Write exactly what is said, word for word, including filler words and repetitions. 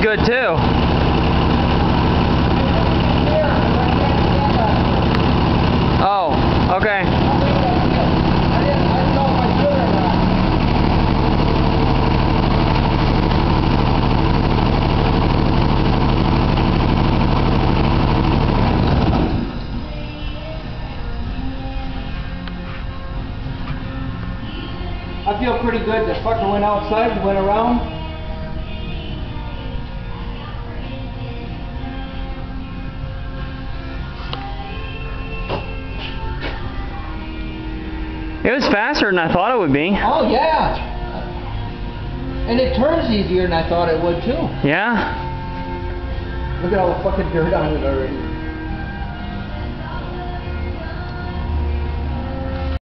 good too. Oh, okay. I feel pretty good. The fucker went outside, went around. It was faster than I thought it would be. Oh yeah. And it turns easier than I thought it would too. Yeah. Look at all the fucking dirt on it already.